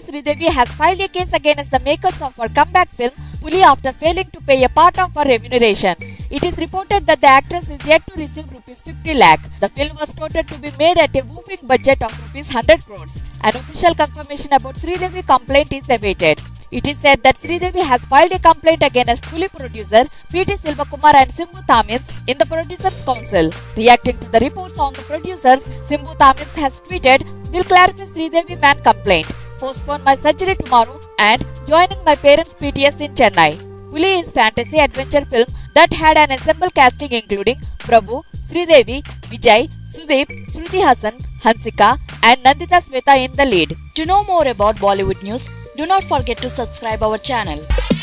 actress Sridevi has filed a case against the makers of her comeback film Puli after failing to pay a part of her remuneration. It is reported that the actress is yet to receive rupees 50 lakh. The film was touted to be made at a whopping budget of rupees 100 crores. An official confirmation about Sridevi complaint is awaited. It is said that Sridevi has filed a complaint against Puli producer P.T. Silvakumar and Simbu Thamins in the Producers Council. Reacting to the reports on the producers, Simbu Thamins has tweeted, "Will clarify Sridevi man complaint. Postpone my surgery tomorrow and joining my parents' PTS in Chennai." Puli is fantasy adventure film that had an ensemble casting including Prabhu, Sridevi, Vijay, Sudeep, Shruti Hassan, Hansika and Nandita Sweta in the lead. To know more about Bollywood news, do not forget to subscribe our channel.